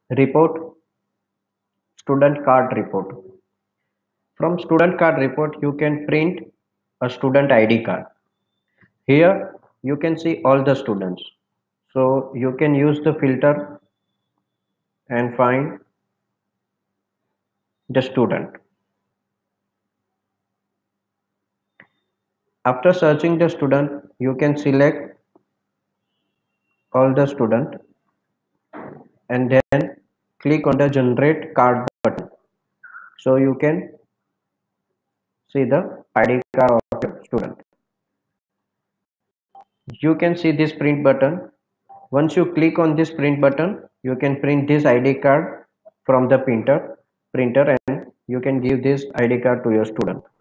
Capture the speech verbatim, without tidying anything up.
report, student card report. From student card report, you can print a student I D card. Here you can see all the students. So you can use the filter and find the student. After searching the student, you can select all the student and then click on the generate card button. So you can see the I D card of your student. You can see this print button. Once you click on this print button, you can print this I D card from the printer printer and you can give this I D card to your student.